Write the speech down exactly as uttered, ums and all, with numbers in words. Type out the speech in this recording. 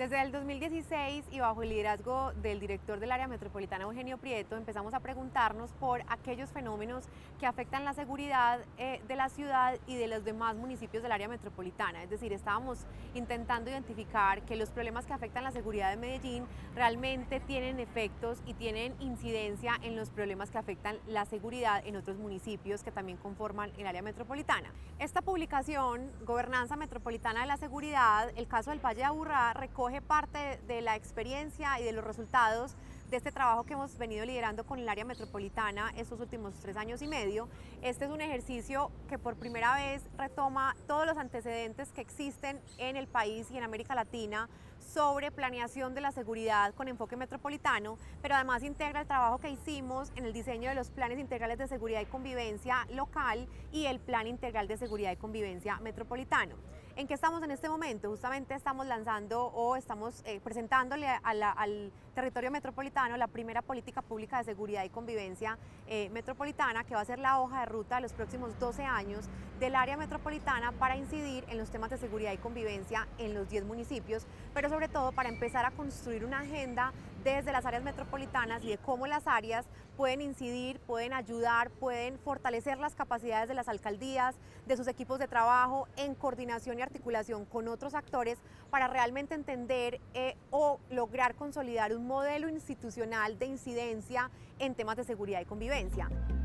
Desde el dos mil dieciséis y bajo el liderazgo del director del área metropolitana, Eugenio Prieto, empezamos a preguntarnos por aquellos fenómenos que afectan la seguridad eh, de la ciudad y de los demás municipios del área metropolitana. Es decir, estábamos intentando identificar que los problemas que afectan la seguridad de Medellín realmente tienen efectos y tienen incidencia en los problemas que afectan la seguridad en otros municipios que también conforman el área metropolitana. Esta publicación, Gobernanza Metropolitana de la Seguridad, el caso del Valle de Aburrá, recoge parte de la experiencia y de los resultados de este trabajo que hemos venido liderando con el área metropolitana estos últimos tres años y medio. Este es un ejercicio que por primera vez retoma todos los antecedentes que existen en el país y en América Latina sobre planeación de la seguridad con enfoque metropolitano, pero además integra el trabajo que hicimos en el diseño de los planes integrales de seguridad y convivencia local y el plan integral de seguridad y convivencia metropolitano. ¿En qué estamos en este momento? Justamente estamos lanzando o estamos eh, presentándole a la, al territorio metropolitano la primera política pública de seguridad y convivencia eh, metropolitana, que va a ser la hoja de ruta de los próximos doce años del área metropolitana para incidir en los temas de seguridad y convivencia en los diez municipios, pero sobre todo para empezar a construir una agenda desde las áreas metropolitanas y de cómo las áreas pueden incidir, pueden ayudar, pueden fortalecer las capacidades de las alcaldías, de sus equipos de trabajo en coordinación y articulación con otros actores para realmente entender eh, o lograr consolidar un modelo institucional de incidencia en temas de seguridad y convivencia.